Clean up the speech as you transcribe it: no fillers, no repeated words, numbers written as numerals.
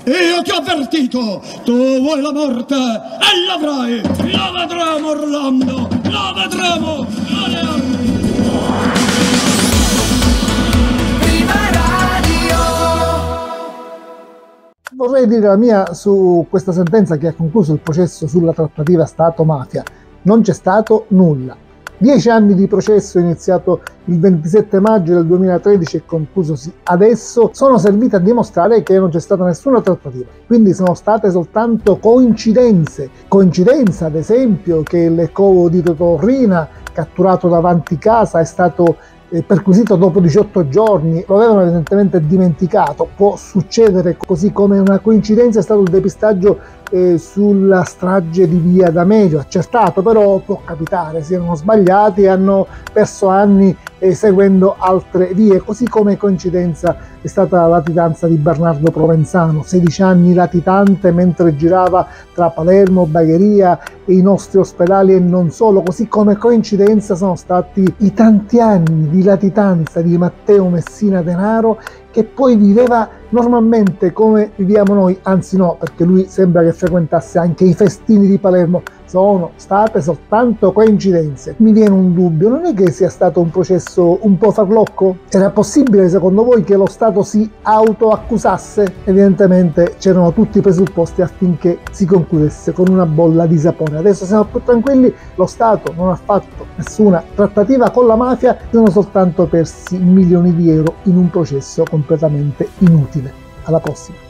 Io ti ho avvertito! Tu vuoi la morte e l'avrai! La vedremo, Orlando! La vedremo! Alle armi! Vorrei dire la mia su questa sentenza che ha concluso il processo sulla trattativa Stato-mafia. Non c'è stato nulla. 10 anni di processo iniziato il 27 maggio del 2013 e conclusosi adesso sono serviti a dimostrare che non c'è stata nessuna trattativa. Quindi sono state soltanto coincidenze. Coincidenza, ad esempio, che il covo di Totò Riina, catturato davanti casa, è stato perquisito dopo 18 giorni, lo avevano evidentemente dimenticato. Può succedere, così come una coincidenza è stato il depistaggio sulla strage di Via D'Amelio, accertato, però può capitare, si erano sbagliati e hanno perso anni seguendo altre vie, così come coincidenza è stata la latitanza di Bernardo Provenzano, 16 anni latitante mentre girava tra Palermo, Bagheria e i nostri ospedali e non solo, così come coincidenza sono stati i tanti anni di latitanza di Matteo Messina Denaro, che poi viveva normalmente come viviamo noi, anzi no, perché lui sembra che frequentasse anche i festini di Palermo. Sono state soltanto coincidenze. Mi viene un dubbio, non è che sia stato un processo un po' farlocco? Era possibile secondo voi che lo Stato si autoaccusasse? Evidentemente c'erano tutti i presupposti affinché si concludesse con una bolla di sapone. Adesso siamo più tranquilli, lo Stato non ha fatto nessuna trattativa con la mafia, sono soltanto persi milioni di euro in un processo completamente inutile. Alla prossima!